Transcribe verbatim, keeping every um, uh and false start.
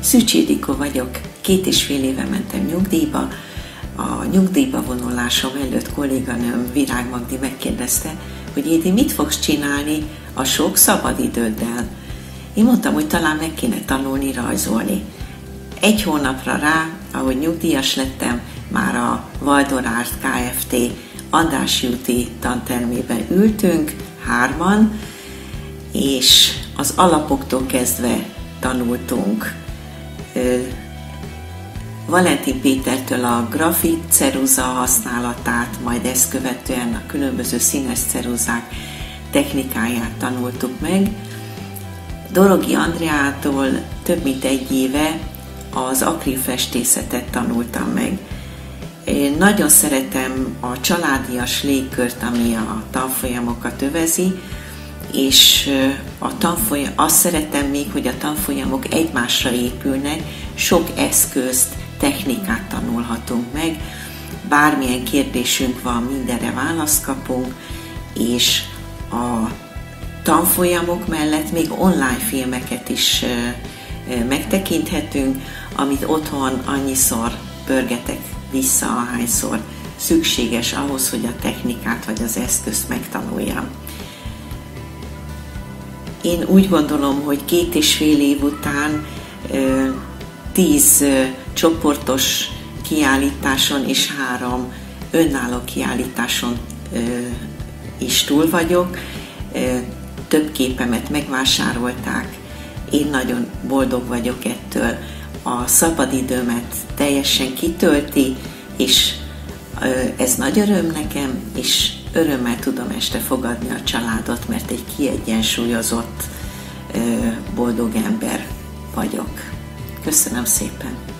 Szűcs Ildikó vagyok, két és fél éve mentem nyugdíjba. A nyugdíjba vonulásom előtt kolléganőm Virág Magdi megkérdezte, hogy Édi, mit fogsz csinálni a sok szabadidőddel? Én mondtam, hogy talán meg kéne tanulni rajzolni. Egy hónapra rá, ahogy nyugdíjas lettem, már a Waldorf Art Kft. András Júti tantermében ültünk, hárman, és az alapoktól kezdve tanultunk. Valentin Pétertől a grafit ceruza használatát, majd ezt követően a különböző színes ceruzák technikáját tanultuk meg. Dorogi Andreától több mint egy éve az akrilfestészetet tanultam meg. Én nagyon szeretem a családias légkört, ami a tanfolyamokat övezi, és a tanfolyam, azt szeretem még, hogy a tanfolyamok egymásra épülnek, sok eszközt, technikát tanulhatunk meg, bármilyen kérdésünk van, mindenre választ kapunk, és a tanfolyamok mellett még online filmeket is megtekinthetünk, amit otthon annyiszor pörgetek vissza, ahányszor szükséges ahhoz, hogy a technikát vagy az eszközt megtanuljam. Én úgy gondolom, hogy két és fél év után tíz csoportos kiállításon és három önálló kiállításon is túl vagyok. Több képemet megvásárolták, én nagyon boldog vagyok ettől. A szabadidőmet teljesen kitölti, és ez nagy öröm nekem, és örömmel tudom este fogadni a családot, mert egy kiegyensúlyozott, boldog ember vagyok. Köszönöm szépen!